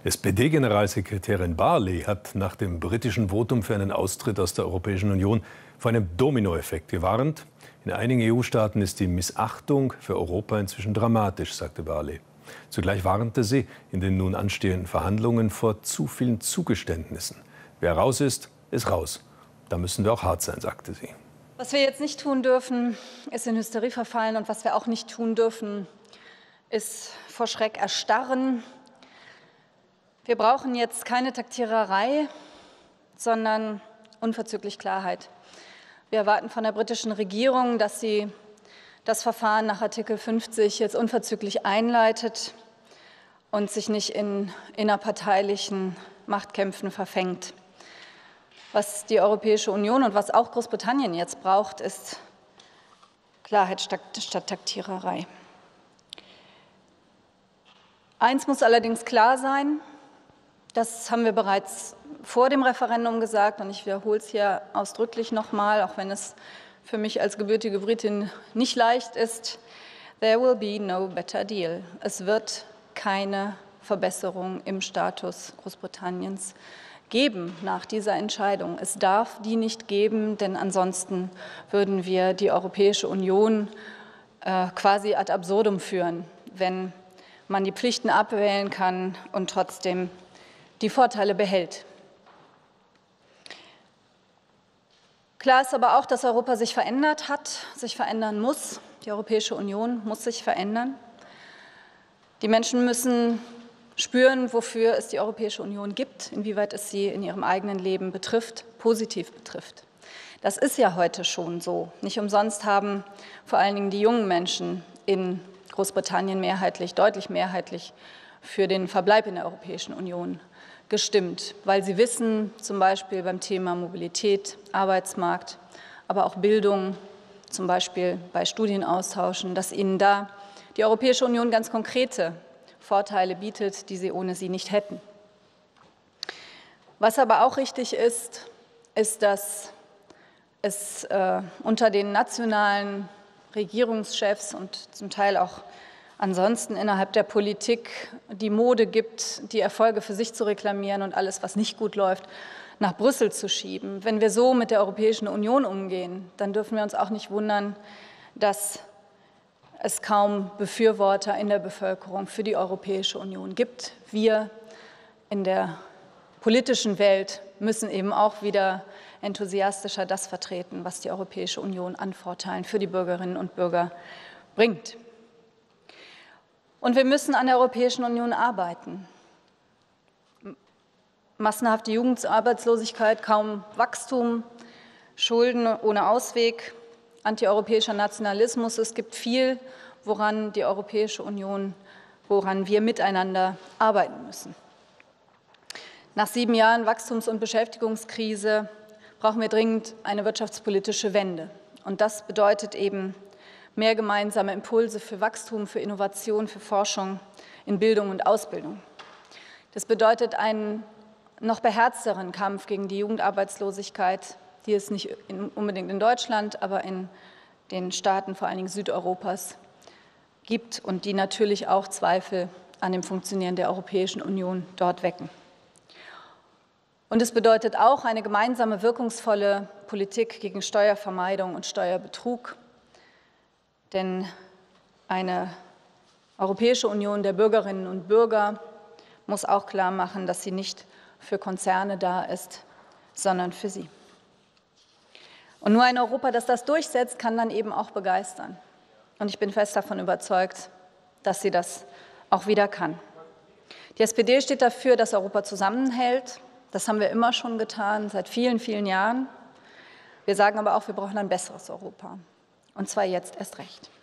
SPD-Generalsekretärin Barley hat nach dem britischen Votum für einen Austritt aus der Europäischen Union vor einem Dominoeffekt gewarnt. In einigen EU-Staaten ist die Missachtung für Europa inzwischen dramatisch, sagte Barley. Zugleich warnte sie in den nun anstehenden Verhandlungen vor zu vielen Zugeständnissen. Wer raus ist raus. Da müssen wir auch hart sein, sagte sie. Was wir jetzt nicht tun dürfen, ist in Hysterie verfallen. Und was wir auch nicht tun dürfen, ist vor Schreck erstarren. Wir brauchen jetzt keine Taktiererei, sondern unverzüglich Klarheit. Wir erwarten von der britischen Regierung, dass sie das Verfahren nach Artikel 50 jetzt unverzüglich einleitet und sich nicht in innerparteilichen Machtkämpfen verfängt. Was die Europäische Union und was auch Großbritannien jetzt braucht, ist Klarheit statt Taktiererei. Eins muss allerdings klar sein, das haben wir bereits vor dem Referendum gesagt, und ich wiederhole es hier ausdrücklich nochmal, auch wenn es für mich als gebürtige Britin nicht leicht ist: There will be no better deal. Es wird keine Verbesserung im Status Großbritanniens geben nach dieser Entscheidung. Es darf die nicht geben, denn ansonsten würden wir die Europäische Union quasi ad absurdum führen, wenn man die Pflichten abwählen kann und trotzdem die Vorteile behält. Klar ist aber auch, dass Europa sich verändert hat, sich verändern muss. Die Europäische Union muss sich verändern. Die Menschen müssen spüren, wofür es die Europäische Union gibt, inwieweit es sie in ihrem eigenen Leben betrifft, positiv betrifft. Das ist ja heute schon so. Nicht umsonst haben vor allen Dingen die jungen Menschen in Großbritannien deutlich mehrheitlich für den Verbleib in der Europäischen Union gestimmt, weil sie wissen, zum Beispiel beim Thema Mobilität, Arbeitsmarkt, aber auch Bildung, zum Beispiel bei Studienaustauschen, dass ihnen da die Europäische Union ganz konkrete Vorteile bietet, die sie ohne sie nicht hätten. Was aber auch richtig ist, dass es unter den nationalen Regierungschefs und zum Teil auch ansonsten innerhalb der Politik die Mode gibt, die Erfolge für sich zu reklamieren und alles, was nicht gut läuft, nach Brüssel zu schieben. Wenn wir so mit der Europäischen Union umgehen, dann dürfen wir uns auch nicht wundern, dass es kaum Befürworter in der Bevölkerung für die Europäische Union gibt. Wir in der politischen Welt müssen eben auch wieder enthusiastischer das vertreten, was die Europäische Union an Vorteilen für die Bürgerinnen und Bürger bringt. Und wir müssen an der Europäischen Union arbeiten. Massenhafte Jugendarbeitslosigkeit, kaum Wachstum, Schulden ohne Ausweg, antieuropäischer Nationalismus. Es gibt viel, woran die Europäische Union, woran wir miteinander arbeiten müssen. Nach 7 Jahren Wachstums- und Beschäftigungskrise brauchen wir dringend eine wirtschaftspolitische Wende. Und das bedeutet eben mehr gemeinsame Impulse für Wachstum, für Innovation, für Forschung in Bildung und Ausbildung. Das bedeutet einen noch beherzteren Kampf gegen die Jugendarbeitslosigkeit, die es nicht unbedingt in Deutschland, aber in den Staaten, vor allen Dingen Südeuropas, gibt und die natürlich auch Zweifel an dem Funktionieren der Europäischen Union dort wecken. Und es bedeutet auch eine gemeinsame, wirkungsvolle Politik gegen Steuervermeidung und Steuerbetrug. Denn eine Europäische Union der Bürgerinnen und Bürger muss auch klar machen, dass sie nicht für Konzerne da ist, sondern für sie. Und nur ein Europa, das das durchsetzt, kann dann eben auch begeistern. Und ich bin fest davon überzeugt, dass sie das auch wieder kann. Die SPD steht dafür, dass Europa zusammenhält. Das haben wir immer schon getan, seit vielen, vielen Jahren. Wir sagen aber auch, wir brauchen ein besseres Europa. Und zwar jetzt erst recht.